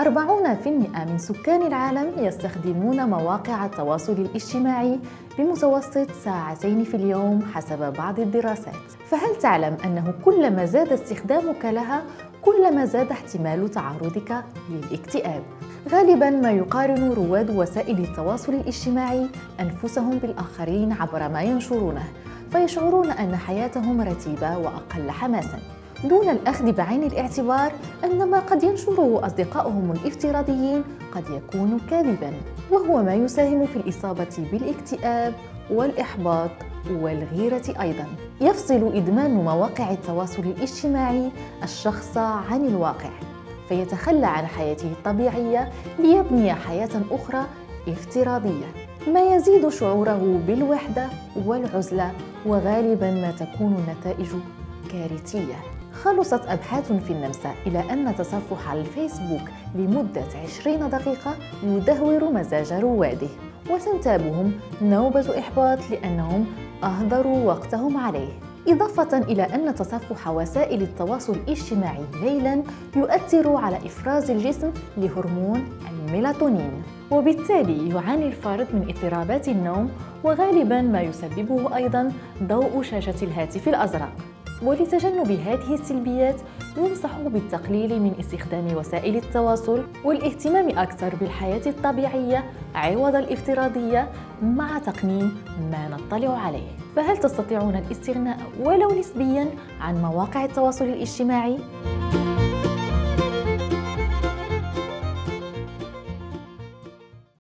40% من سكان العالم يستخدمون مواقع التواصل الاجتماعي بمتوسط ساعتين في اليوم حسب بعض الدراسات. فهل تعلم أنه كلما زاد استخدامك لها كلما زاد احتمال تعرضك للاكتئاب؟ غالباً ما يقارن رواد وسائل التواصل الاجتماعي أنفسهم بالآخرين عبر ما ينشرونه، فيشعرون أن حياتهم رتيبة وأقل حماساً، دون الأخذ بعين الاعتبار أن ما قد ينشره أصدقائهم الافتراضيين قد يكون كاذباً، وهو ما يساهم في الإصابة بالاكتئاب والإحباط والغيرة أيضاً. يفصل إدمان مواقع التواصل الاجتماعي الشخص عن الواقع، فيتخلى عن حياته الطبيعية ليبني حياة أخرى افتراضية، ما يزيد شعوره بالوحدة والعزلة، وغالباً ما تكون النتائج كارثية. خلصت أبحاث في النمسا إلى أن التصفح على الفيسبوك لمدة 20 دقيقة يدهور مزاج رواده، وتنتابهم نوبة إحباط لأنهم أهدروا وقتهم عليه. إضافة إلى أن تصفح وسائل التواصل الاجتماعي ليلاً يؤثر على إفراز الجسم لهرمون الميلاتونين، وبالتالي يعاني الفرد من اضطرابات النوم، وغالباً ما يسببه أيضاً ضوء شاشة الهاتف الأزرق. ولتجنب هذه السلبيات ينصح بالتقليل من استخدام وسائل التواصل والاهتمام أكثر بالحياة الطبيعية عوض الافتراضية مع تقنين ما نطلع عليه. فهل تستطيعون الاستغناء ولو نسبياً عن مواقع التواصل الاجتماعي؟